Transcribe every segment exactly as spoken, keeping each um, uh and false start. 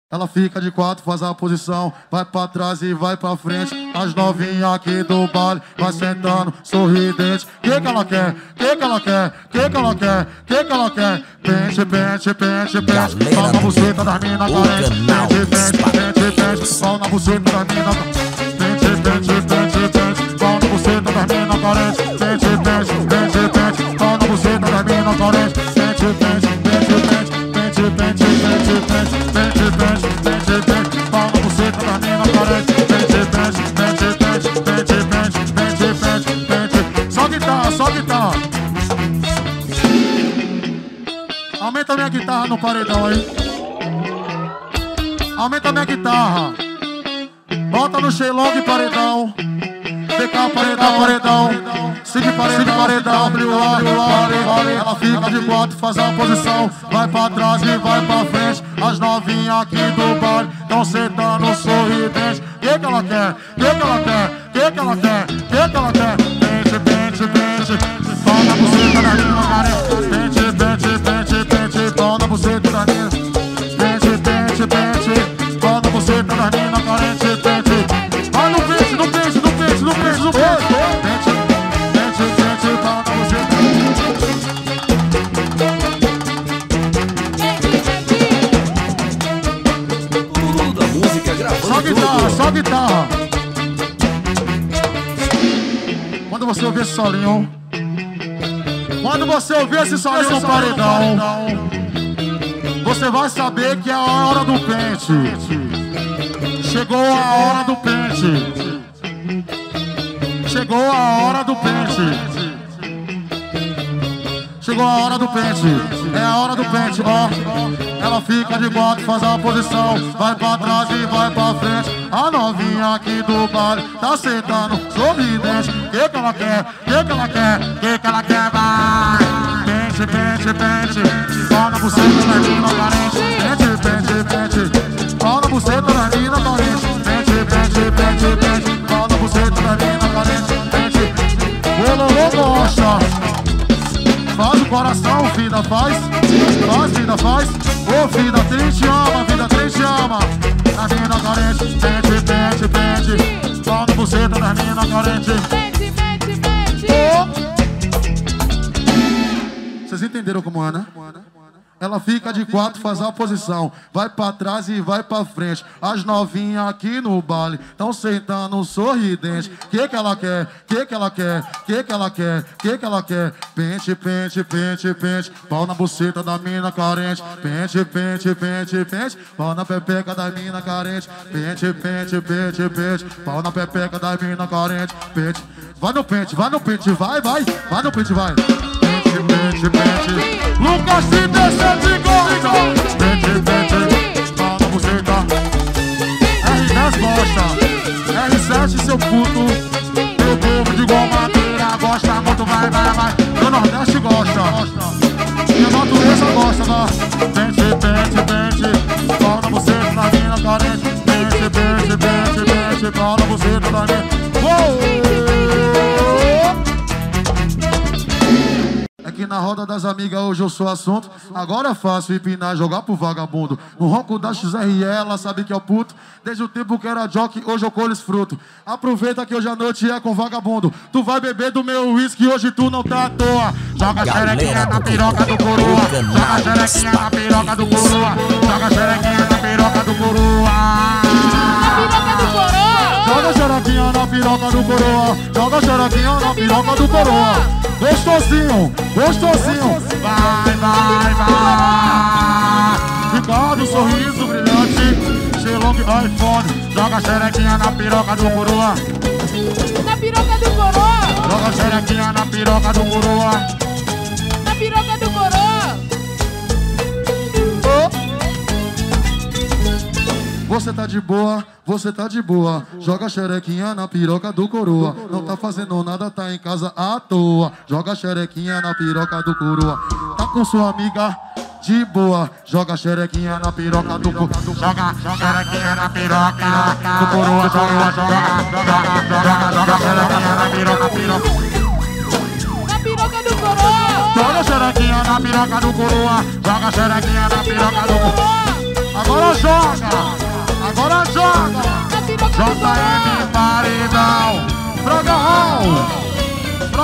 Ela fica de quatro, faz a posição, vai pra trás e vai pra frente. As novinhas aqui do baile, vai sentando, sorridente. Que que ela quer? Que que ela quer? Que que ela quer? Que que ela quer? Pente, pente, pente, pente. Pau na buceta das mina carente. Pente, pente, pente, pente. Pau na buceta das mina carente. Pente, pente, pente, pente. Pau na buceta das mina carente. Pente, pente, pente, pente. Pau na buceta das mina carente. Pente, pente, pente, pente. Pente, pente, pente, pente. Pente, pente, pente, pente. Pau na buceta da mina carente. Pente, pente, pente, pente. Pente, pente, pente, pente, pente. Só guitarra, só guitarra. Aumenta minha guitarra no paredão aí. Aumenta minha guitarra. Bota no Shenlong paredão. V K paredão, paredão. Sigue paredão, paredão. Ela fica de quatro, faz a posição. Vai pra trás e vai pra frente. As novinhas aqui do bar tão sentando sorridente. Que que ela quer? Que que ela quer? Que que ela quer? Que que ela quer? Pente, pente, pente. Pau na buceta da mina carente. Pente, pente, pente, pente. Pau na buceta da mina. Pente, pente, pente. Pau na buceta da mina carente. Pente. Vai no pente, no pente, no pente, no pente, no pente. Pente, pente, pente. Pau na buceta. Tudo a música gravando. Só guitarra, só guitarra. Quando você ouvir esse solinho, quando você ouvir esse solinho no paredão, você vai saber que é a hora do pente. Chegou a hora do pente. Chegou a hora do pente. Chegou a hora do pente. É a hora do pente, ó. Ela fica de quatro, faz a posição. Vai pra trás e vai pra frente. A novinha aqui do baile tá sentando sorridente. Que que ela quer? Que que ela quer? Que que ela quer? Vai! Pente, pente, pente. Pau na buceta da mina carente. Pente, pente, pente. Pau na buceta da mina carente. Pente, pente, pente, pente. Pau na buceta da mina carente. Pente. O Lolo gosta. Faz o coração, vida, faz. Faz, vida, faz. Ô, vida, triste ama, vida, triste ama. A mina carente, pente, pente, pente. Pau na buceta da mina carente. Pente, pente, pente. Vocês entenderam como é, né? Ela fica de quatro, faz a posição. Vai pra trás e vai pra frente. As novinhas aqui no baile tão sentando sorridente. Que que ela quer? Que que ela quer? Que que ela quer? Que que ela quer? Pente, pente, pente, pente. Pau na buceta da mina carente. Pente, pente, pente, pente. Pau na pepeca da mina carente. Pente, pente, pente, pente. Pau na pepeca da mina carente. Pente. Vai no pente, vai no pente, vai, vai. Vai no pente, vai. Pente, pente, pente. Lucas trinta e sete gosta. Pente, pente. Pau na buceta. R dez gosta. R sete, seu puto. Meu povo de igual maneira gosta muito, vai, vai, vai. Do Nordeste gosta. E a natureza gosta, vai. Pente, pente, pente. Pau na buceta da mina carente. Pente, pente, pente, pente. Pau na buceta da mina. Uou! É que na roda das amigas hoje eu sou assunto. Agora é fácil empinar, jogar pro vagabundo. No ronco da X R L, ela sabe que é o puto. Desde o tempo que era jockey, hoje eu colho esse fruto. Aproveita que hoje a noite é com vagabundo. Tu vai beber do meu uísque, hoje tu não tá à toa. Joga a xerequinha na piroca do coroa. Joga a xerequinha na piroca do coroa. Joga a xerequinha na piroca do coroa. Joga a xerequinha na piroca do coroa. Joga a xerequinha na piroca do coroa. Gostosinho, gostosinho. Vai, vai, vai. Ricardo, sorriso brilhante. Shenlong iPhone. Joga a xerequinha na piroca do coroa. Na piroca do coroa. Joga a xerequinha na piroca do coroa. Na piroca do coroa. Você tá de boa, você tá de boa. Joga a xerequinha na piroca do coroa. Não tá fazendo nada, tá em casa à toa. Joga a xerequinha na piroca do coroa. Tá com sua amiga de boa. Joga a xerequinha na piroca do coroa. Joga a xerequinha na piroca do coroa. Joga, joga, joga, joga, joga a xerequinha na piroca, piroca. Na piroca do coroa. Joga a xerequinha na piroca do coroa. Joga a xerequinha na piroca do coroa. Agora joga!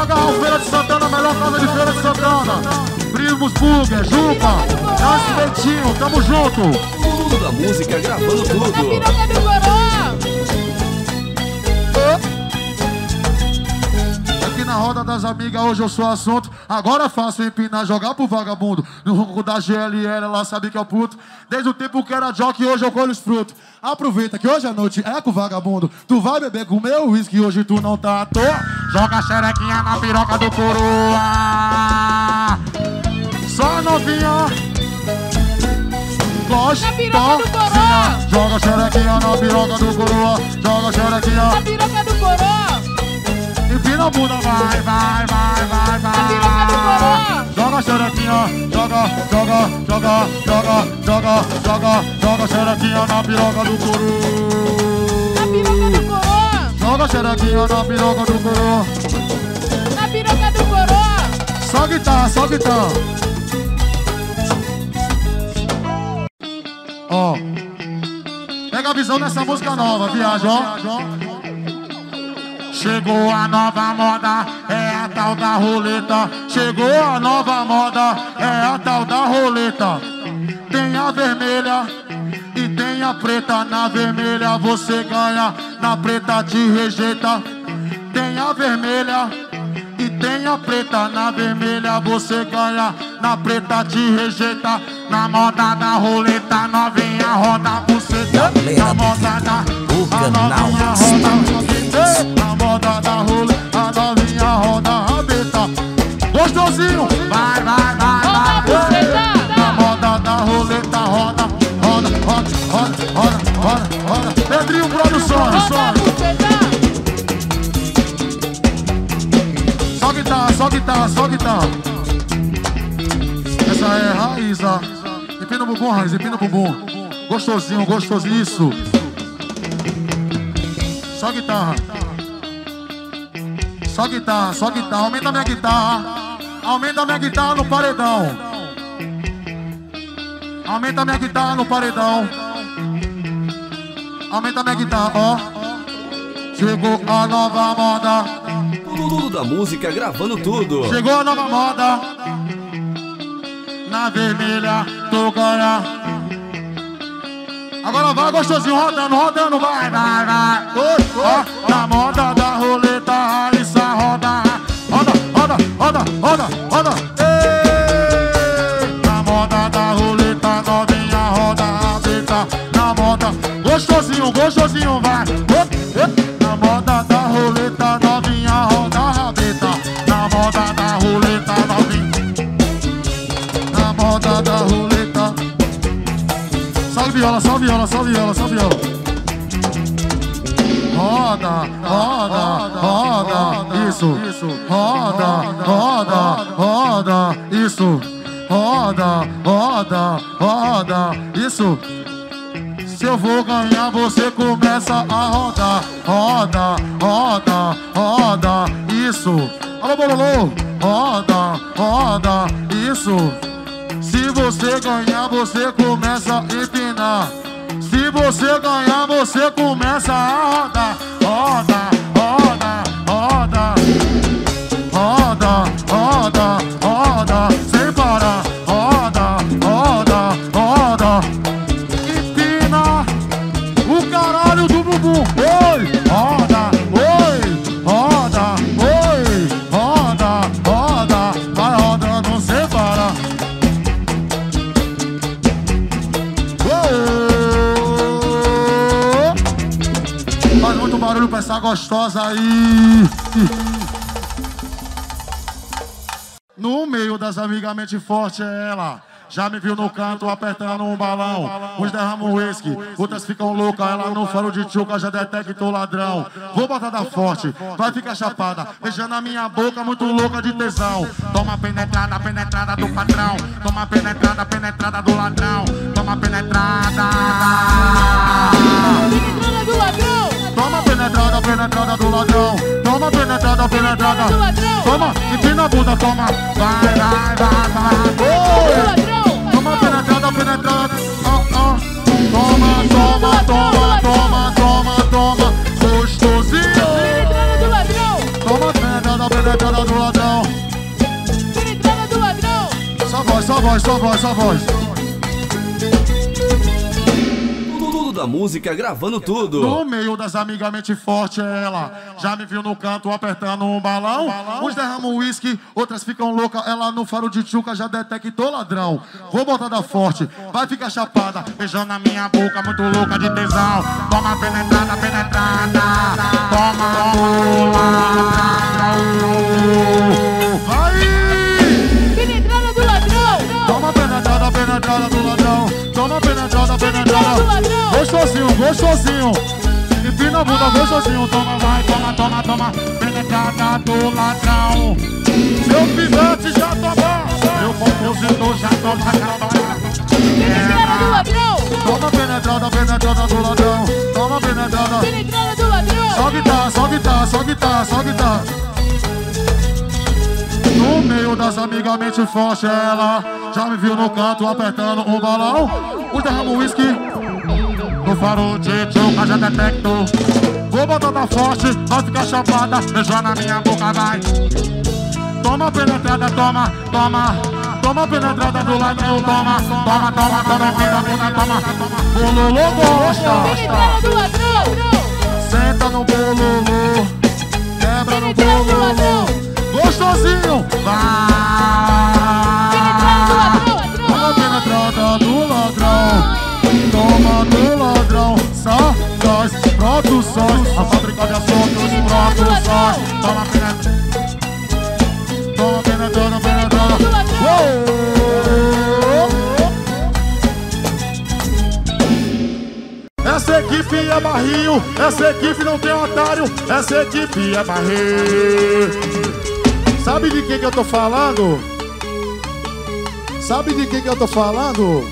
Magarrão, Feira de Santana, melhor casa de Feira de Santana. Primos Burger, Jupa, Lance Peitinho, tamo junto. Tudo da música, gravando tudo. Na piroca do Goró. Aqui na roda das amigas hoje eu sou assunto. Agora é fácil empinar, jogar pro vagabundo. No ronco da G L L, ela sabe que é o puto. Desde o tempo que era jockey, hoje eu colho os frutos. Aproveita que hoje à noite é com o vagabundo. Tu vai beber com o meu uísque, hoje tu não tá à toa. Joga a xerequinha na piroca do coroa. Só novinha gosta. Na piroca do Goró. Joga a xerequinha na piroca do coroa. Joga a xerequinha Na piroca do Goró. empina a bunda, vai, vai, vai, vai, vai. Na piroca do Goró. Joga a xerequinha, joga, joga, joga, joga, joga, joga, joga a xerequinha na piroca do coroa. Na piroca do Goró. Joga a xerequinha na piroca do coroa. Na piroca do Goró. Só guitarra, só guitarra. Ó, pega a visão dessa música nova, viagem, ó. Chegou a nova moda, é a tal da roleta. Chegou a nova moda, é a tal da roleta. Tem a vermelha e tem a preta. Na vermelha você ganha, na preta te rejeita. Tem a vermelha e tem a preta. Na vermelha você ganha, na preta te rejeita. Na moda da roleta, novinha roda você. Na moda da a novinha roda. Na moda da roleta, a novinha roda a rabeta. Gostosinho, vai, vai, vai, vai. Na moda da roleta, roda, roda, roda, roda, roda, roda, roda. Pedrinho Produções, som. Só guitarra, só guitarra, só guitarra. Essa é raiz, ó. Empina o bumbum, raiz, empina o bumbum. Gostosinho, gostosinho, isso. Só guitarra. Só guitarra, só guitarra. Aumenta a minha guitarra. Aumenta a minha guitarra no paredão. Aumenta a minha guitarra no paredão. Aumenta a minha guitarra, ó. Chegou a nova moda. Tudo da música, gravando tudo. Chegou a nova moda. Na vermelha, tu ganha. Agora vai gostosinho, rodando, rodando, vai, vai, vai. Ó, na moda da roleta, Raíssa roda. Roda, roda, roda, roda, roda. Ei! Na moda da roleta, novinha roda a rabeta. Na moda, gostosinho, gostosinho, vai. Na moda da roleta, novinha roda a rabeta. Na moda da roleta, novinha. Na moda da roleta. Salve viola, salve viola, salve viola, salve viola. Roda, roda, roda, isso. Roda, roda, roda, isso. Roda, roda, roda, isso. Se eu vou ganhar, você começa a rodar. Roda, roda, roda, isso. Alô, bololô. Roda, roda, isso. Se você ganhar, você começa a empinar. Se você ganhar, você começa a rodar. Roda, roda, roda. Roda, roda, roda. Sem parar. Roda, roda, roda. Empina o caralho do bumbum. Oi, roda, oi, roda, oi, roda, roda. Vai rodando sem parar. Faz muito barulho pra essa gostosa aí. No meio das amigas mente forte é ela. Já me viu no canto apertando um balão. Uns derramam uísque, outras ficam loucas. Ela no faro de tchuca já detectou ladrão. Vou botar da forte, vai ficar chapada. Beijando a minha boca, muito louca de tesão. Toma penetrada, penetrada do patrão. Toma penetrada, penetrada do ladrão. Toma penetrada. Penetrada do ladrão. Toma penetrada, penetrada do ladrão. Toma penetrada, penetrada. Do ladrão. Toma, empina a bunda, toma. Vai, vai, vai, vai. Do Oi. ladrão. Toma penetrada, penetrada. Oh, oh. Toma, toma, toma, toma, toma, toma. Gostosinho. Penetrada do ladrão. Toma penetrada, penetrada do voz, só voz, só voz. Tudo da música gravando tudo. No meio das amigas mente forte ela já me viu no canto apertando um balão. Uns derramam uísque, outras ficam loucas. Ela no faro de tchuca já detectou ladrão. Vou botar da forte, vai ficar chapada, beijando na minha boca, muito louca de tesão. Toma penetrada, penetrada. Toma do ladrão. Vai! Penetrada do ladrão. Toma penetrada, penetrada do ladrão. Toma penetrada, penetrada. Gostosinho, gostosinho. Empina a bunda, gostosinho. Toma, vai, toma, toma, toma. Penetrada do ladrão. Seu pivete já tomou. Meu compositor já toma. Penetrada do ladrão. Toma penetrada, penetrada do ladrão. Toma penetrada. Penetrada do ladrão. Só guitarra, só guitarra, só guitarra, só guitarra. No meio das amigas mente forte ela já me viu no canto apertando um balão. Os derramam uísque no faro de tchuca já detectou. Vou botar da forte, vai ficar chapada, beijando na minha boca, vai. Toma penetrada, toma, toma. Toma penetrada do ladrão, toma. Toma, toma, toma, toma, toma, toma. Bololô gosta. Penetrada do ladrão. Senta no bololô, quebra no bololô. Gostosinho, vai. Toma penetrada do ladrão. Toma do ladrão. Só nós, produções. A fábrica de assuntos, produções. Toma penetrada. Toma penetrada, penetrada. Essa equipe é barril. Essa equipe não tem otário. Essa equipe é barril. Sabe de que que eu tô falando? Sabe de que que eu tô falando?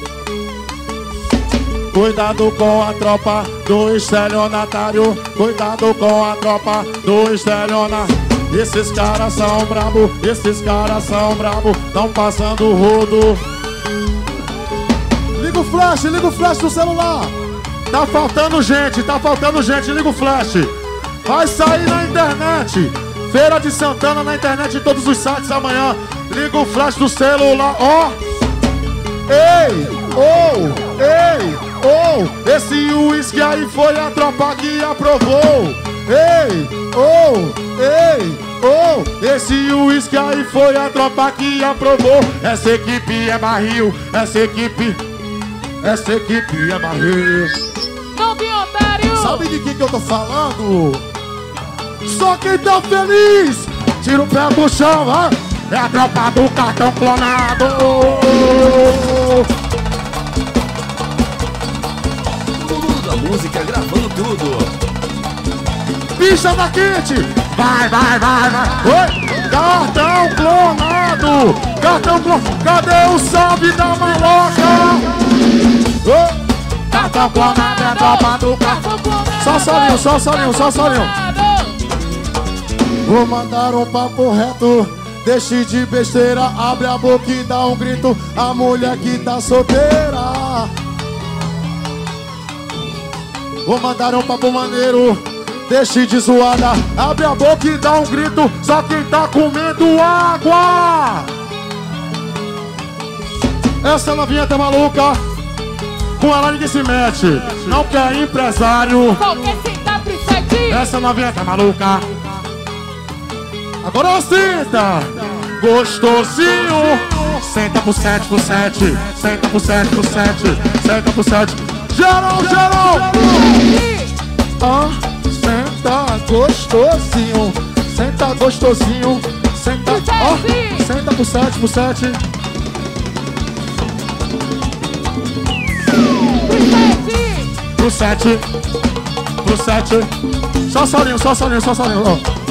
Cuidado com a tropa do estelionatário. Cuidado com a tropa do estelionatário. Esses caras são brabo, esses caras são brabo. Tão passando rodo. Liga o flash, liga o flash do celular. Tá faltando gente, tá faltando gente. Liga o flash. Vai sair na internet. Feira de Santana na internet em todos os sites amanhã. Liga o flash do celular, ó. Oh. Ei, oh, ei, oh. Esse uísque aí foi a tropa que aprovou. Ei, oh, ei, oh. Esse uísque aí foi a tropa que aprovou. Essa equipe é barril, essa equipe, essa equipe é barril. Não tem otário. Sabe de que que eu tô falando? Só quem tá feliz, tira o pé do chão, vai. É a tropa do cartão clonado. Tudo da música gravando tudo. Pista da quente. Vai, vai, vai, vai. Oi. Cartão clonado. Cartão clonado. Cadê o salve da maloca? Oi. Cartão clonado é a tropa do cartão clonado. Só solinho, só solinho, só solinho. Vou mandar um papo reto, deixe de besteira, abre a boca e dá um grito, a mulher que tá solteira. Vou mandar um papo maneiro, deixe de zoada, abre a boca e dá um grito, só quem tá comendo água. Essa novinha tá maluca, com ela ninguém se mete, não quer empresário. Qualquer sentar pro sete. Essa novinha tá maluca. Agora senta, gostosinho. Senta pro sete, pro sete. Senta pro sete, pro sete. Senta pro sete. Geral, geral. Ah, senta gostosinho. Senta gostosinho. Senta, ó, senta pro sete, pro sete. Pro sete. Pro sete. Só solinho, só solinho, só solinho, ó.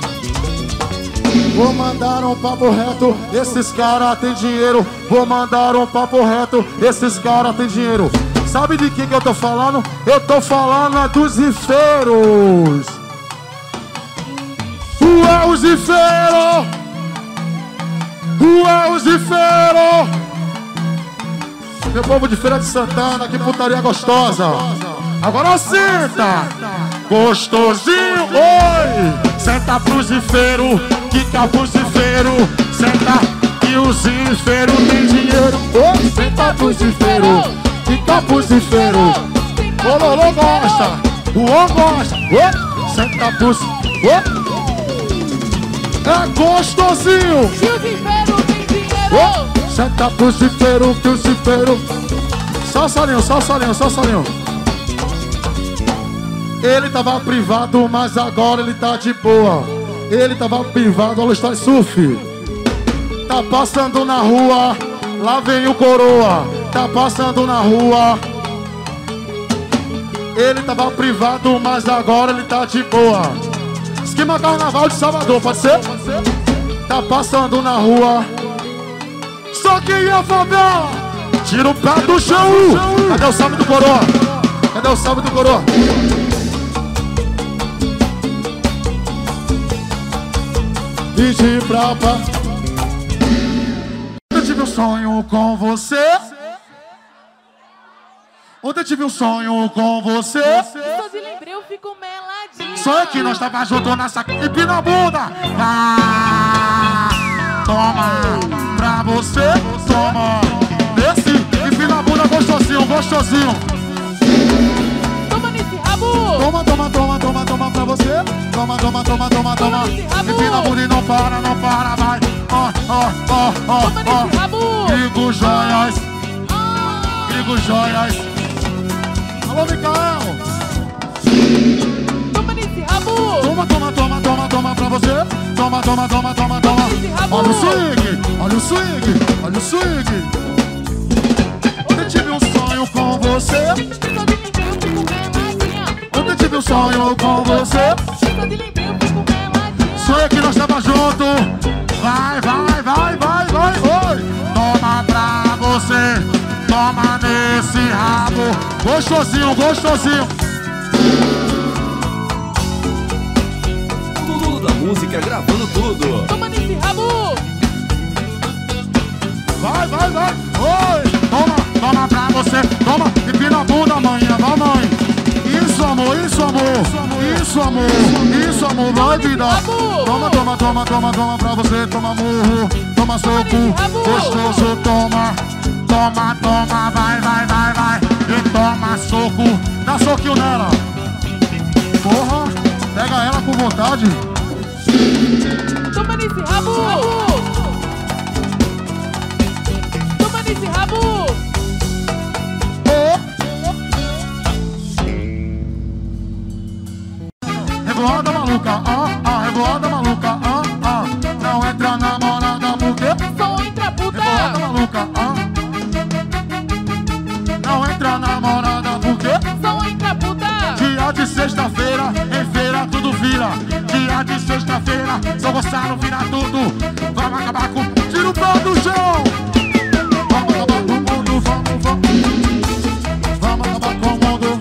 Vou mandar um papo reto, esses caras têm dinheiro. Vou mandar um papo reto, esses caras têm dinheiro. Sabe de que que eu tô falando? Eu tô falando é dos rifeiros. Ué, os rifeiros! Ué, os rifeiros! Meu povo de Feira de Santana, que putaria gostosa. Agora senta! Gostosinho, oi! Senta pro zifeiro, quica pro zifeiro. Senta, E o Zifero tem dinheiro. Oh, senta pro Zifero. Fica pro Zifero. O Lolo gosta. O On gosta. Oh, senta pro Zifero. Oh, é gostosinho. E o Zifero tem dinheiro. Oh, senta pro Zifero, que o Zifero. Só solinho, só solinho, só solinho. Ele tava privado, mas agora ele tá de boa. Ele tava privado, olha o Story Surf. Tá passando na rua, lá vem o coroa. Tá passando na rua. Ele tava privado, mas agora ele tá de boa. Esquema Carnaval de Salvador, pode ser? Tá passando na rua. Só quem é favela, tira o pé do chão. Cadê o salve do coroa? Cadê o salve do coroa? Pedi pra pá. Ontem eu tive um sonho com você. Ontem eu tive um sonho com você. Só de lembrei, eu fico meladinha. Sonho que nós tava junto nessa empina a bunda. Ah, toma pra você, toma. Desce, empina a bunda gostosinho, gostosinho. Toma nesse rabo. Toma, toma, toma, toma, toma pra você. Toma, toma, toma, toma, toma. Empina a bunda e não para, não para, vai. Ó, ó, ó, ó, Toma nesse ó. rabo. Grigo Joias, Grigo Joias. Alô, Micael. Toma nesse rabo. Toma, toma, toma, toma, toma pra você. Toma, toma, toma, toma, toma. Olha o swing, olha o swing, olha o swing. Ontem eu tive um sonho com você. Só de lembrei, eu fico meladinha. Ontem eu tive um sonho com você. Só de lembrei, eu fico meladinha. Sonho que nós tava junto. Vai, vai, vai, vai, vai, vai. Toma pra você. Toma nesse rabo. Gostosinho, gostosinho. Tudo da música, gravando tudo. Toma nesse rabo. Vai, vai, vai. Oi. Toma, toma pra você. Toma, empina a bunda amanhã. Vai, mãe. Isso, amor, isso, amor. Isso, amor. Isso, amor. Vai, vida. Toma, toma, toma, toma, toma pra você. Toma murro. Toma soco. Gostoso, toma. Toma, toma, vai, vai, vai, vai. E toma soco. Dá soquinho nela. Porra, pega ela com vontade. Toma nesse rabo. Toma nesse rabo. Oh. Revoada maluca, ah, ah, revoada maluca, ah, ah. Não entra namorada porque Só entra puta. revoada maluca, ah. Não entra namorada porque Só entra puta. dia de sexta-feira, em feira tudo vira. Dia de sexta-feira, só gostar vira tudo. Vamos acabar com... Tira o pé do chão. Vamos acabar com o mundo, vamos, vamos. Vamos acabar com o mundo.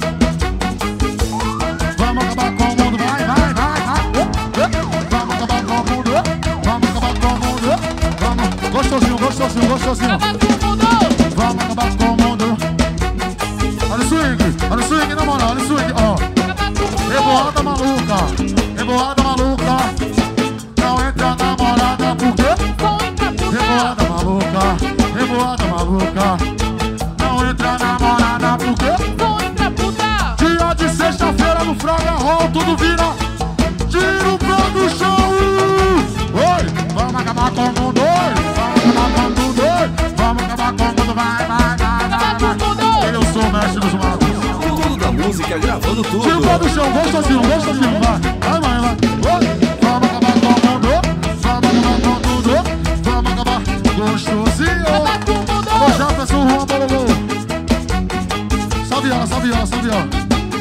Vamos acabar com o mundo, vai, vai, vai, vai. Vamos acabar com o mundo. Vamos acabar com o mundo. Vamos, gostosinho, gostosinho, gostosinho. Acaba com o mundo. Vamos acabar com o mundo. Olha o swing, olha o swing, na moral, olha o swing, ó. Acaba com o mundo. Revoada maluca, revoada maluca. Não entra namorada porque Só entra puta. revoada maluca, revoada maluca. Não entra namorada porque Só entra puta. dia de sexta-feira no Fraga Hall tudo vira. Tira o pé do chão. Oi, vamos acabar com o mundo. Oi, vamos acabar com o mundo. Oi, vamos acabar com o mundo. Vai, vai, vai, vai, vai. Eu sou o mestre dos matos. Tudo da música, gravando tudo. Tira o pé do chão, gostosinho, gostosinho, vai. Vai, mãe, vai. Oi, vamos acabar com o mundo. Vamos acabar com tudo. Vamos acabar gostosinho. Acaba com o mundo. Alô, Jefferson, Juan, bololô. Salve ela, salve ela, salve ela.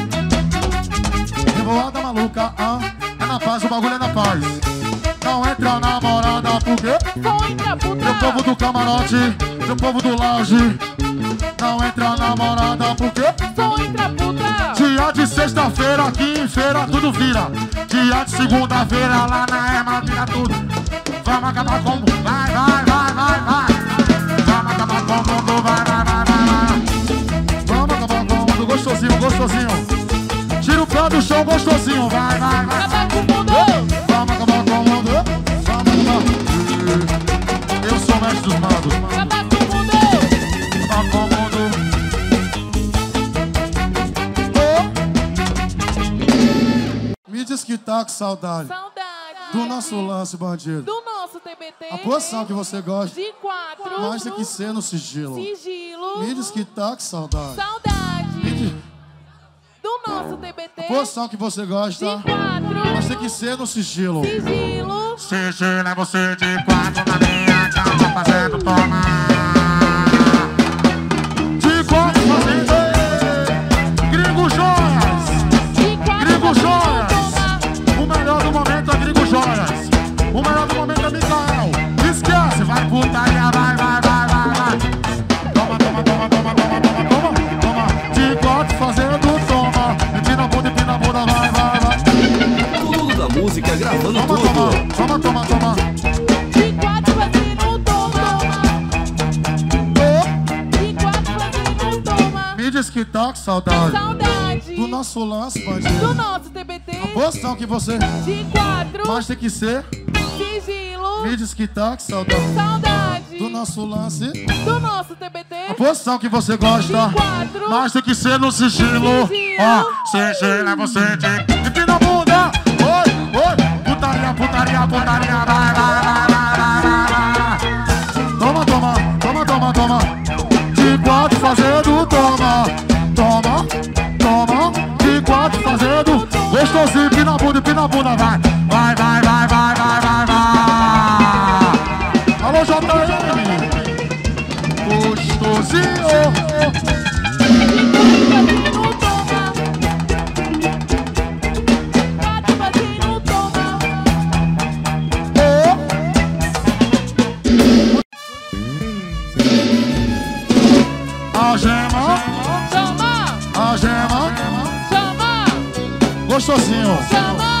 Revoada maluca, ah. É na paz, o bagulho é na paz. Não entra namorada porque Só entra puta. meu povo do camarote, meu povo do lounge. Não entra namorada porque Só entra puta. dia de sexta-feira aqui em feira tudo vira. Dia de segunda-feira lá na Ema vira tudo. Vamos acabar com o mundo. Vai, vai, vai, vai, vai. Vamos acabar com o mundo. Vai, vai, vai, vai, vai. Vamos acabar com o mundo. Gostosinho, gostosinho. Tira o pé do chão, gostosinho. Vai, vai, vai. Acaba com o mundo. Vamos acabar com o mundo. Vamos acabar. Eu sou o mestre que tá com saudade Saudade. do nosso lance, bandido. Do nosso T B T. A posição que você gosta, De quatro. mas tem que ser no sigilo. Sigilo. Me diz que tá com saudade. Saudade. Me diz- Do nosso T B T. A posição que você gosta, De quatro. mas tem que ser no sigilo. Sigilo. Sigilo é você de quatro na minha cama fazendo toma. De quatro fazendo Gringo Joias. De quatro. Gringo fazendo Joias. toma. O melhor do momento é Gringo Joias. O melhor do momento é Micael. Esquece, vai putaria, vai, vai, vai, vai, vai. Toma, toma, toma, toma, toma, toma, toma, toma. De quatro fazendo toma. Empina a bunda, empina a bunda, vai, vai, vai. Tudo da música gravando Toma, tudo. toma, toma, toma, toma. De quatro fazendo toma. De quatro fazendo toma. Me diz que tá com saudade Saudade. do nosso lance, Do bandido. nosso T B T. A posição que você, De quatro. mas tem que ser. Sigilo. Me diz que tá com saudade Saudade. do nosso lance. Do nosso T B A T. posição que você gosta, De quatro. mas tem que ser no sigilo. Sigilo. Ó, sigilo é você de. Empina a bunda. Oi, oi. Putaria, putaria, putaria. Vai, vai, vai, vai, vai, vai, vai. Toma, toma, toma, toma, toma. De quatro fazendo toma. Toma, toma. De quatro fazendo. Gostosinho, empina a bunda, empina a bunda, vai. Vai, vai, vai, vai, vai, vai, vai. Alô, J M. Gostosinho. Fazendo toma. Quatro fazendo toma. Algema, Chama. algema, Chama. gostosinho. Chama.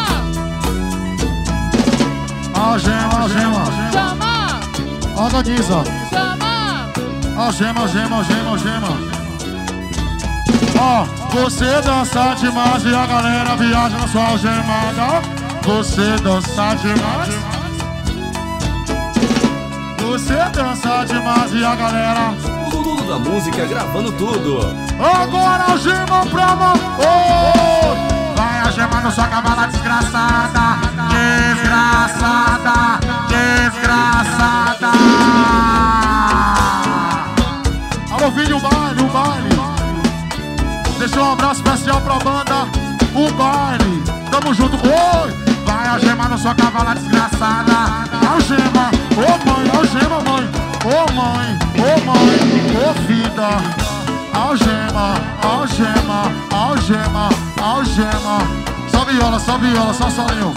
Algema, algema, Chama. organiza. Chama. Algema, algema, algema, algema. Ó, você dança demais e a galera viaja na sua algemada. Você dança demais. Você dança demais e a galera. Tudo da música gravando tudo. Agora algema pra mão. Oh! Vai algemando sua cavala desgraçada. Desgraçada. Desgraçada. Alô, filho, o baile, o baile. Deixa um abraço especial pra banda. O baile. Tamo junto. Oi! Vai algemando sua cavala desgraçada. Algema. Ô oh, mãe, algema, mãe. Ô oh, mãe, ô oh, mãe, ô oh, vida. Algema, algema, algema, algema. Só viola, só viola, só solinho.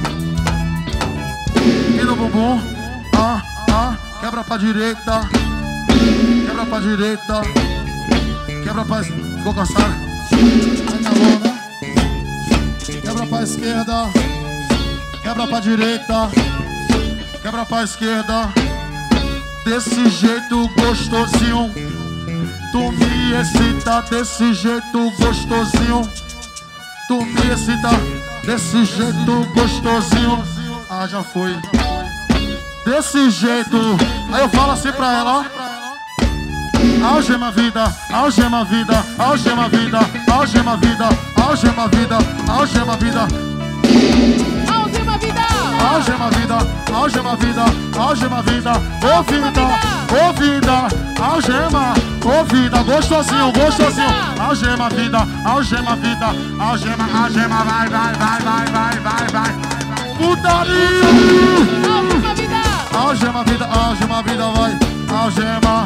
E no bumbum. Ah, ah. Quebra pra direita. Quebra pra direita. Quebra pra... Ficou cansado? Vai na lona. Quebra pra esquerda. Quebra pra direita. Quebra pra esquerda. Desse jeito gostosinho. Tu me excita desse jeito gostosinho. Tu me excita desse jeito gostosinho. Ah, já foi. Desse jeito. Aí eu falo assim pra ela, ó. Algema vida, algema vida, algema vida, algema vida, algema vida, algema vida. Algema vida. Algema vida, algema vida, algema vida, ô vida, ô vida, algema, ô vida, gostosinho, gostosinho, algema vida, algema vida, algema, algema, vai, vai, vai, vai, vai, vai, vai, putaria! Algema vida. Algema vida, algema vida, vai, algema.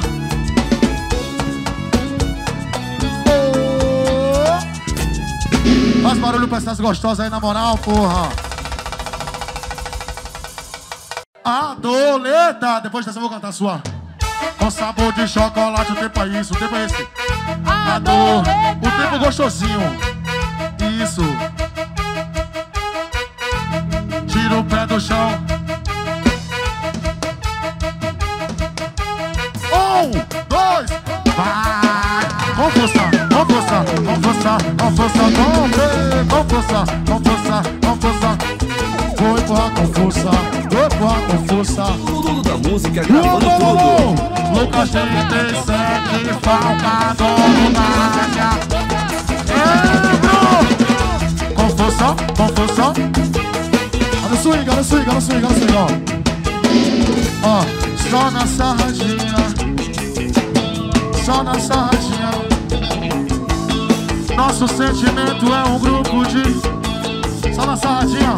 Oh. Faz barulho pra essas gostosas aí, na moral, porra. Adoleta, depois dessa eu vou cantar a sua. Com sabor de chocolate, o tempo é isso, o tempo é esse. Ador, o tempo gostosinho. Isso. Tira o pé do chão. Um, dois, vai. Com força, com força, com força, com força, com força, com força, com força. Vou empurrar com força, vou empurrar com força. Tudo da música gravando tudo. Lucas trinta e sete, falcador na área. Com força, com força, olha swing, olha swing, olha swing, ó. Ó, só na sarradinha. Só na sarradinha. Nosso sentimento é um grupo de... Só na sarradinha.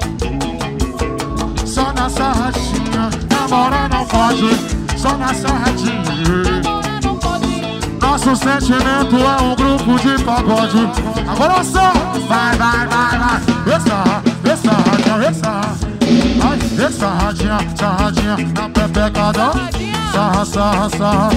Só na sarradinha. Namorar não pode. Só na sarradinha. Nosso sentimento é um grupo de pagode. Agora só. Vai, vai, vai, vai. Vê sarra, vê sarradinha, vê sarra. Vai, vê sarradinha, sarradinha. Na pepecada. Sarra, sarra, sarra.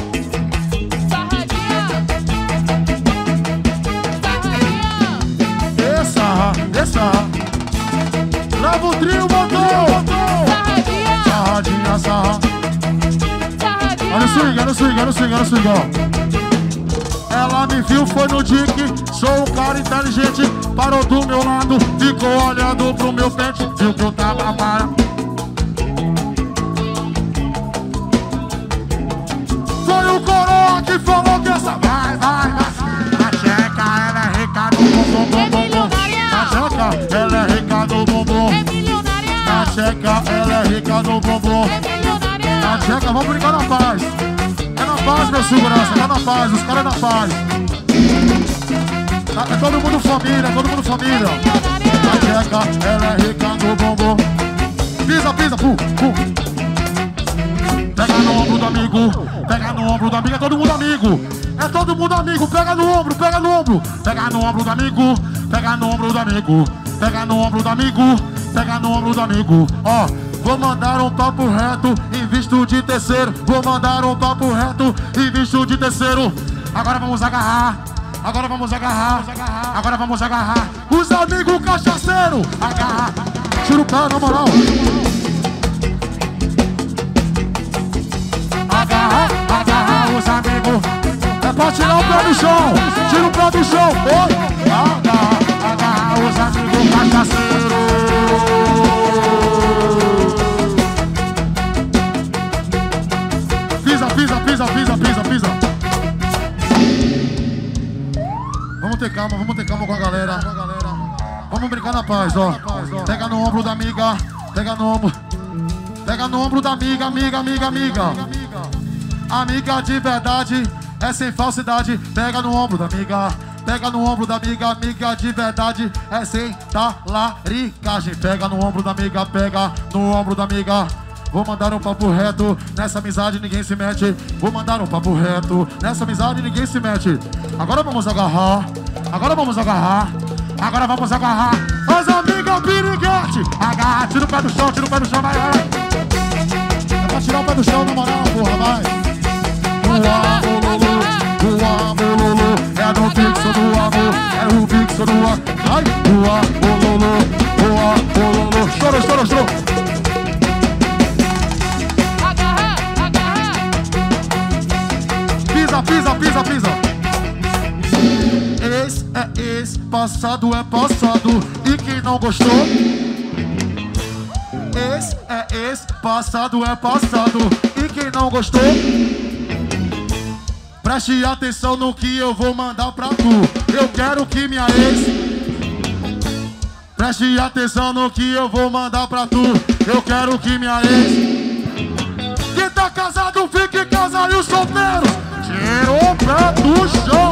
Essa, leva o trio, botou! Sarradinha, sarra. Olha o swing, olha o swing, olha o swing, olha o swing, ó. Ela me viu, foi no dique. Sou um cara inteligente. Parou do meu lado, ficou olhando pro meu pente. Viu que eu tava para. Foi o coroa que falou que essa vai, vai, vai. A checa, ela é rica no bom, bom, bom, bom. Ela é rica no bumbum. Na checa, ela é rica no bumbum. Na checa, vamos brincar na paz. É na paz, meu segurança, é na paz, os caras é na paz. É todo mundo família, é todo mundo família. Na checa, ela é rica no bumbum. Pisa, pisa, pum, pum. Pega no ombro do amigo, pega no ombro do amigo, é todo mundo amigo. É todo mundo amigo, pega no ombro, pega no ombro. Pega no ombro do amigo, pega no ombro do amigo. Pega no ombro do amigo, pega no ombro do amigo. Ó, vou mandar um papo reto em visto de terceiro. Vou mandar um papo reto em visto de terceiro. Agora vamos agarrar, agora vamos agarrar, agora vamos agarrar. Os amigos cachaceiros, agarrar. Tira o pé, na moral. Agarrar, agarrar os amigos. É pra tirar o pé do chão. Tira o pé do chão. Oi. Agarrar, agarrar os amigos cachaceiros. Pisa, pisa, pisa, pisa, pisa, pisa. Vamos ter calma, vamos ter calma com a galera. Vamos brincar na paz, ó. Pega no ombro da amiga. Pega no ombro. Pega no ombro da amiga, amiga, amiga, amiga. Amiga de verdade, é sem falsidade. Pega no ombro da amiga. Pega no ombro da amiga, amiga de verdade, é sem talaricagem. Pega no ombro da amiga, pega no ombro da amiga. Vou mandar um papo reto, nessa amizade ninguém se mete. Vou mandar um papo reto, nessa amizade ninguém se mete. Agora vamos agarrar, agora vamos agarrar, agora vamos agarrar. As amigas piriguete, agarra, tira o pé do chão, tira o pé do chão, vai, vai. É pra tirar o pé do chão, na moral, porra, vai. Uá, bololo, uá, bololo, é no fixo do amor, é o fixo do amor. Ai, uá, bololo, uá, bololo. Chorou, chorou, chorou. Agarrar, agarrar. Pisa, pisa, pisa, pisa. Ex é ex, passado é passado. E quem não gostou? Ex é ex, passado é passado. E quem não gostou? Preste atenção no que eu vou mandar pra tu. Eu quero que minha ex. Preste atenção no que eu vou mandar pra tu. Eu quero que minha ex. Quem tá casado fique em casa e os solteiros tira o pé do chão.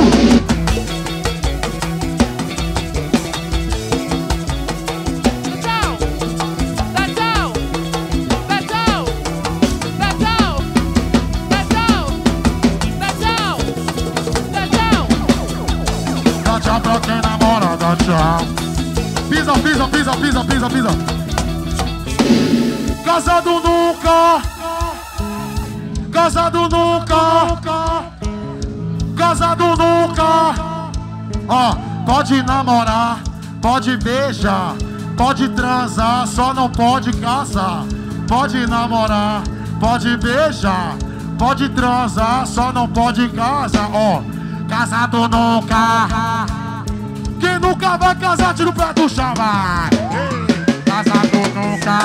Pra quem namora, dá tchau. Pisa, pisa, pisa, pisa, pisa, pisa. Casado nunca. Casado nunca. Casado nunca. Ó, pode namorar, pode beijar, pode transar, só não pode casar. Pode namorar, pode beijar, pode transar, só não pode casar. Ó, casado nunca. Quem nunca vai casar, tira o pé do chão, vai. Casado nunca.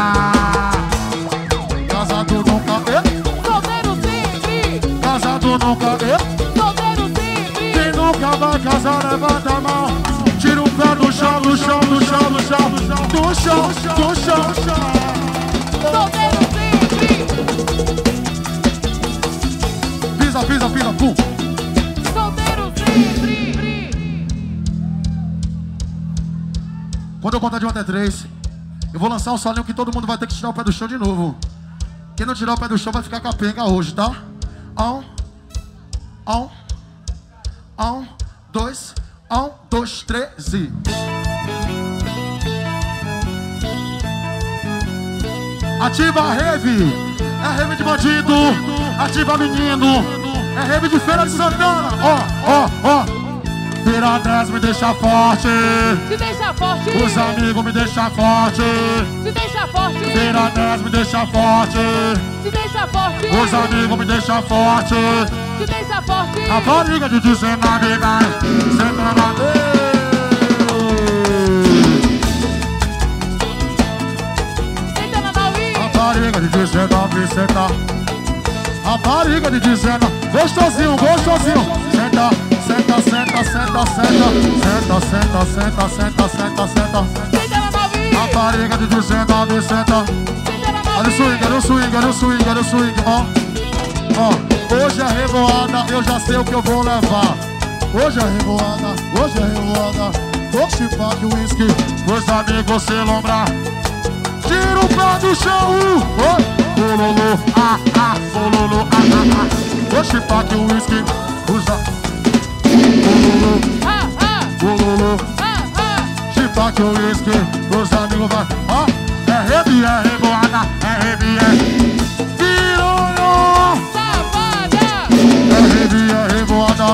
Casado nunca, é? Solteiro sempre. Casado nunca, é? Solteiro sempre. Quem nunca vai casar, levanta a mão. Tira o pé do chão, do chão, do chão, do chão, do chão. no chão, no chão, chão. Solteiro sempre. Pisa, pisa, pisa, pum. Solteiro sempre. Quando eu contar de um até três, eu vou lançar um solinho que todo mundo vai ter que tirar o pé do chão de novo. Quem não tirar o pé do chão vai ficar capenga hoje, tá? Um, um, um, dois, um, dois, três e... Ativa a rave, é rave de bandido. Ativa menino, é rave de Feira de Santana. Ó, ó, ó. Feira dez me deixa forte. Se deixa forte. Os amigos me deixam forte. Se deixa forte. Feira dez me deixa forte. Se deixa forte. Os amigos me deixam forte. Se deixa forte. A barriga de dezenove vai sentando a Senta na Naui. A barriga de dezenove senta. A barriga de dezenove. Gostosinho, gostosinho. Senta, senta, senta, senta, senta. Senta, senta, senta, senta, senta, senta. Senta na Naui. A barriga de dezenove senta. Senta na Olha o Naui. swing, olha o swing, olha o swing, olha o swing, ó. Ó, hoje é revoada, eu já sei o que eu vou levar. Hoje é revoada, hoje é revoada. Vou chipar que o uísque, os amigos se lombrar. Tira o pé do chão, oi, bololô, ah, ah, bololô, ah, ah, ah. Vou chipar que o uísque, usa, bololô, Ah, ah, bololô. ah, ah. Chipar que o uísque, os amigos vai, ó. É rebe, é revoada, é rebe, é piranha. Safada. É rede, é revoada.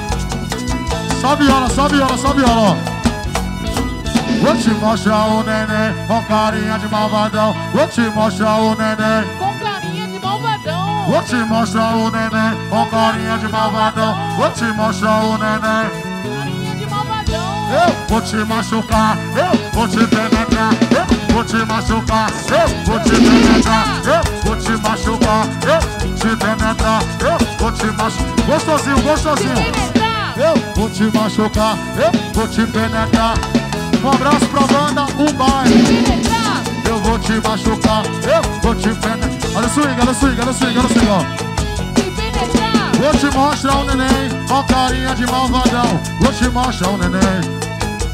Só viola, só viola, só viola, ó. Vou te mostrar o neném com carinha de malvadão. Vou te mostrar o neném. Com carinha de malvadão. Vou te mostrar o neném com carinha de malvadão. Vou te mostrar o neném. Carinha de malvadão. Eu vou te machucar, eu vou te penetrar, eu vou te machucar, eu vou te penetrar, eu vou te machucar, eu te penetrar, eu vou te machucar. Gostosinho, gostosinho. Penetrar. Eu vou te machucar, eu vou te penetrar. Um abraço pra banda, o baile. Penetrar. Eu vou te machucar, eu vou te penetrar. Olha o swing, olha o swing, olha o swing, olha o swing, ó. Se penetrar. Vou te mostrar o neném com carinha de malvadão. Vou te mostrar o neném.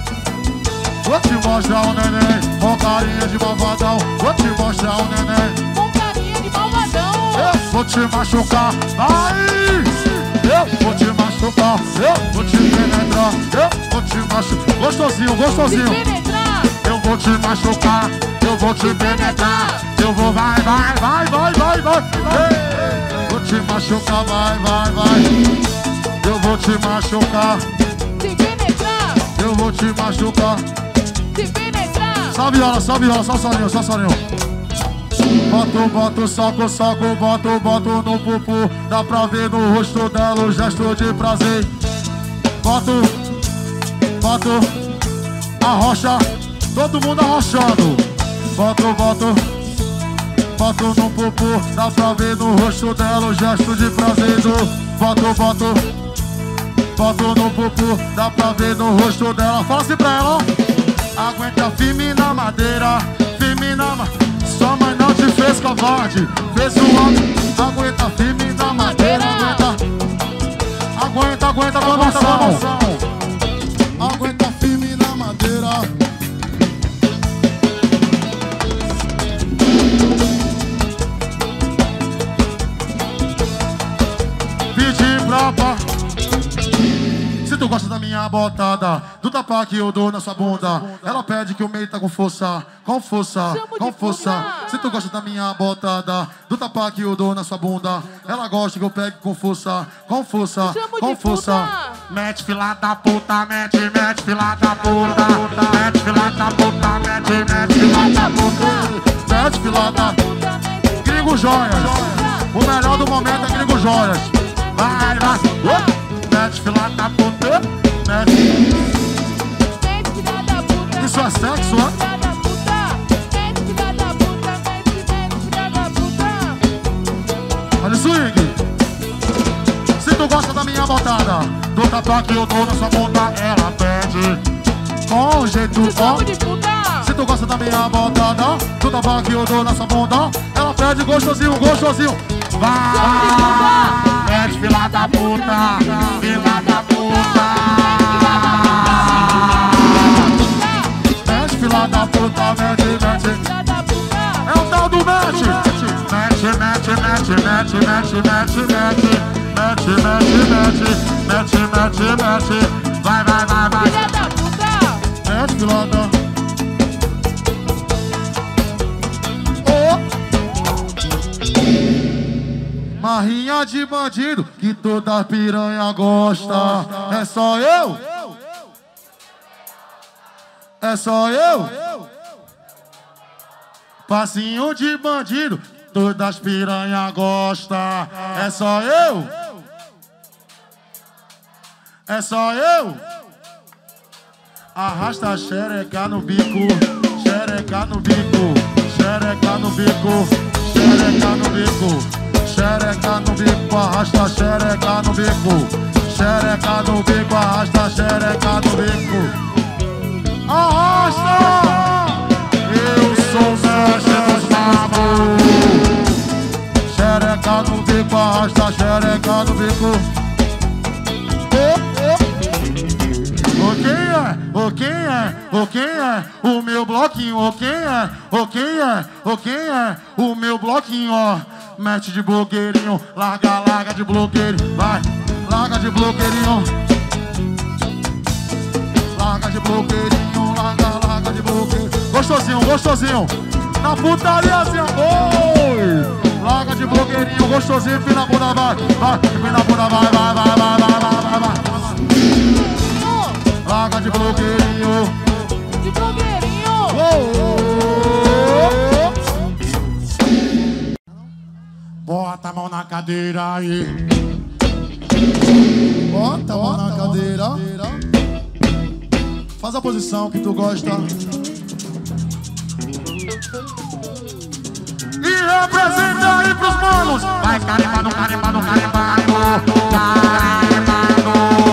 Vou te mostrar o neném com carinha de malvadão. Vou te mostrar o neném. Com carinha de malvadão. Eu vou te machucar, vai! Eu vou te machucar, eu vou te penetrar, eu vou te machucar. Gostosinho, Se gostosinho. penetrar. Eu vou te machucar, eu vou te penetrar. Eu vou, vai, vai, vai, vai, vai, vai. Ei, vou te machucar, vai, vai, vai. Eu vou te machucar, Se penetrar. eu vou te machucar. Se penetrar. Só viola, só viola, só solinho, só solinho. Boto, boto, soco, soco, boto, boto no pupu. Dá pra ver no rosto dela o gesto de prazer. Boto, boto, arrocha, todo mundo arrochando. Boto, boto, boto no pupu. Dá pra ver no rosto dela o gesto de prazer. Do boto, boto, boto no pupu. Dá pra ver no rosto dela. Fala assim pra ela, ó. Aguenta firme na madeira, firme na madeira. Sua mãe não te fez covarde, fez o homem. Aguenta firme na madeira, aguenta. Aguenta, aguenta, promoção. Aguenta firme na madeira. Pedi pra pá. Se tu gosta da minha botada, do tapa que eu dou na sua bunda, ela pede que o meio tá com força, com força, Chamo com de força. fuga. Se tu gosta da minha botada, do tapa que eu dou na sua bunda, ela gosta que eu pegue com força, com força, Chamo com de força. fuga. Mete fila da puta, mete, mete fila da puta, mete fila da puta, mete, mete fila da puta, mete fila da Gringo Joias. O melhor do momento é Gringo Joias. Vai, vai, uh! Mete fila da puta, mete. Mete filha da puta. Isso é sexo, Mete ó? filha da puta. Mete filha da puta. Mete, mete filha da puta. Olha o swing. Se tu gosta da minha botada, do tapa que eu dou na sua bunda, ela pede com jeito, Se ó. chamo de puta. Se tu gosta da minha botada, tu tava que eu dou nessa bunda. Ela pede gostosinho, gostosinho. Vai, mete fila da puta, fila da puta. Mete fila da puta, mete, mete. É o tal do mete. Mete, mete, mete, mete, mete, mete, mete. Mete, mete, mete, mete, mete, mete. Vai, vai, vai, vai. Filha da puta. Mete fila da. Marrinha de bandido que toda piranha gosta. É só eu? É só eu? Passinho de bandido, todas piranha gosta. É só eu? É só eu? Arrasta a xereca no bico, xereca no bico, xereca no bico, xereca no bico. Xereca no bico, arrasta a xereca no bico. Xereca no bico, arrasta a xereca no bico. Arrasta! Eu sou o mestre dos magos. Xereca no bico, arrasta a xereca no bico. O quem é? O quem é? O quem é? O meu bloquinho, o quem é? O quem é? O quem é? O meu bloquinho, ó. Mete de blogueirinho, larga, larga de blogueirinho, vai, larga de blogueirinho. Larga de blogueirinho, larga, larga de blogueirinho. Gostosinho, gostosinho, na putaria assim, oi. Larga de blogueirinho, gostosinho, empina a bunda, vai, vai, empina a bunda, vai, vai, vai, vai, vai, vai, vai, vai. Larga de blogueirinho. De blogueirinho. Oh, oh. Bota a mão na cadeira aí. Bota a mão na cadeira. Faz a posição que tu gosta. E representa aí pros manos. Vai carimbando, carimbando, carimbando, carimbando.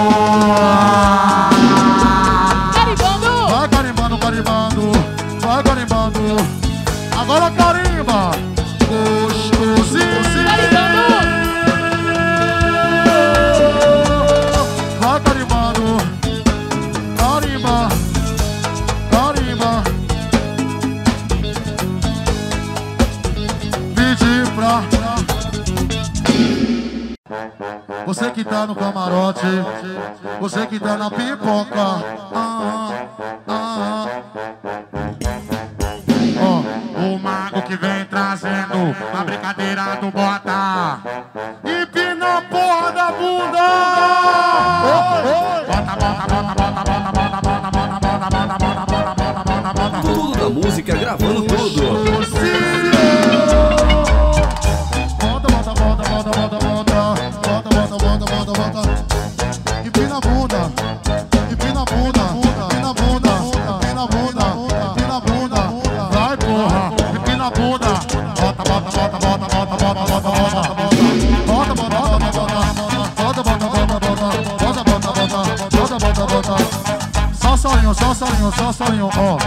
Carimbando. Vai carimbando, carimbando. Vai carimbando. Agora carimba. Gostosinho. Vai carimbando. Carimba. Carimba. Pedir pra você que tá no camarote, você que tá na pipoca. Ah, ah, ah. Oh, o mago que vem trazendo a brincadeira do bota. Empina a porra da bunda. Bota, bota, bota, bota, bota, bota, bota, bota, bota, bota, bota, bota, bota, bota, bota. Tudo da música, gravando tudo. Bota, bota, bota, bota, bota, bota. Bota, bota, bota, bota, bota. Empina a bunda. Empina a bunda. Empina a bunda. Empina a bunda. Empina a bunda. Vai, porra. Empina a bunda. Bota, bota, bota, bota, bota, bota, bota, bota, bota. Bota, bota, bota, bota, bota, bota, bota, bota, bota, bota, bota, bota. Só solinho, só solinho, só solinho, ó.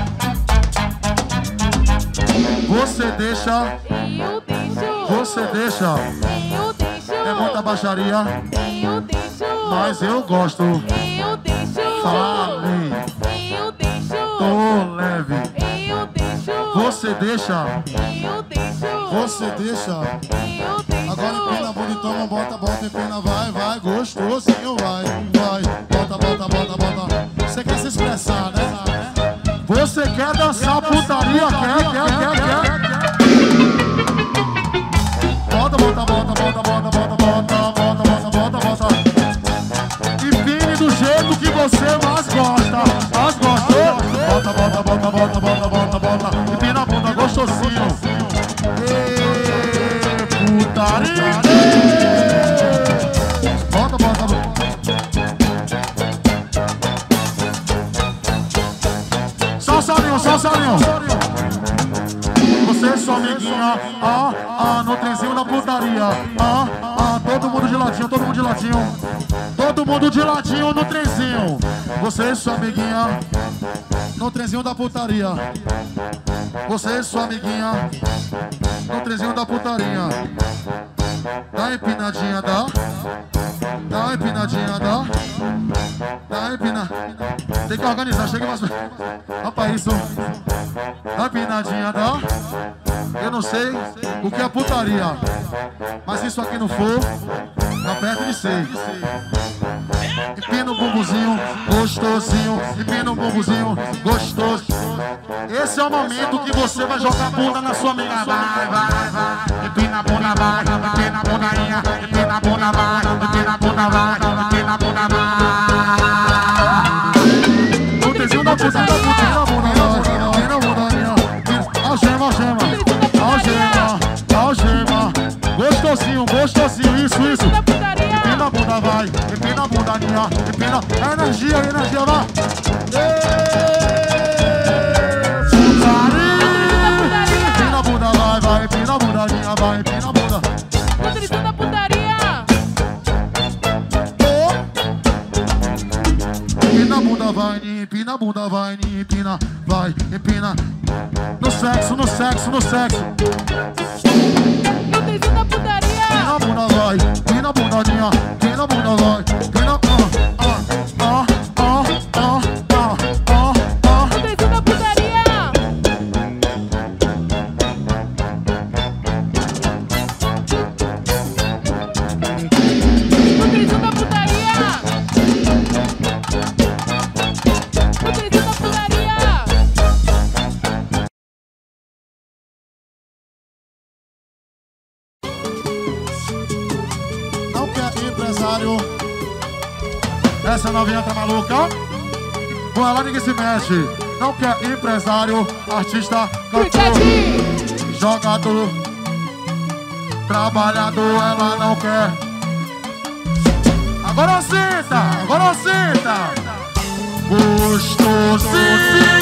Você deixa. Eu deixo. Você deixa. Eu deixo. É muita baixaria, Eu deixo. mas eu gosto. Eu deixo. Fale, Eu deixo. tô leve. Eu deixo. Você deixa. Eu deixo. Você deixa. Eu deixo. Agora empina a bunda e toma, bota, bota, empina, vai, vai, gostosinho, vai, vai, bota, bota, bota, bota. Você quer se expressar, né? Você quer dançar putaria, quer, quer, quer, quer. Bota, bota, bota, bota, bota, bota, bota, bota, bota, bota, bota. Empine do jeito que você mais gosta, mais gosta. Bota, bota, bota, bota, bota, bota, bota. Empina a bunda, gostosinho. Ê, putaria. Bota, bota, bota. Só salinho, só salinho. Você é sua amiguinha, ah, ah, no trenzinho da putaria, ah, ah, tô todo mundo de ladinho, todo mundo de ladinho. Todo mundo de ladinho no trenzinho. Você e sua amiguinha no trenzinho da putaria. Você e sua amiguinha no trenzinho da putaria. Dá empinadinha, dá. Dá empinadinha, dá. Dá empina. Tem que organizar, chega mais. Rapaz, isso. Dá empinadinha, dá. Eu não sei o que é putaria, mas se isso aqui não for, tá perto de ser. Empina o bumbuzinho, gostosinho. Empina o bumbuzinho, gostoso. Esse é o momento que você vai jogar a bunda na sua amiga. Vai, vai, vai. Empina a bunda, vai. Empina a bundainha. Empina a bunda, vai. Empina a bunda, vai. Empina a bunda, vai. O tezinho da puta, da puta, da bunda, empina a bundainha. Algema, algema. Algema, algema. Gostosinho, gostosinho. Isso, isso. Empina a bunda, vai. Empina a bundainha. Empina. Energia, energia, vai. Empina a bunda, vai, vai. Empina a bundainha, vai. Empina a bunda. Motorista da putaria. Empina a bunda, vai. Empina a bunda, vai. Empina, vai. Empina. No sexo, no sexo, no sexo. Motorista da putaria. Empina a bunda, vai. Empina a bundadinha. Empina a bunda, vai. Empina, ah, ah, ah, ah, ah, ah, ah. Motorista da putaria. Motorista da putaria. Motorista da putaria. Não quer empresário. Essa novinha tá maluca? Com ela ninguém se mexe. Não quer empresário, artista, cantor, Cricket. jogador, trabalhador, ela não quer. Agora senta, agora senta. Gostosinho.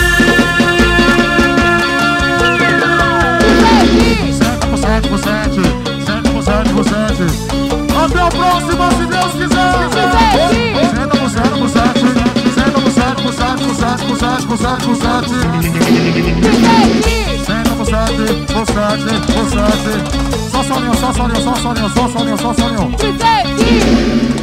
Senta por sete por sete, senta por sete por sete. Até a próxima, se Deus quiser. Senta por sete por sete, senta por sete por sete por sete por sete por sete por sete. Senta por sete por sete por sete. Só solinho, só solinho, só solinho, só solinho, só solinho. Cricket.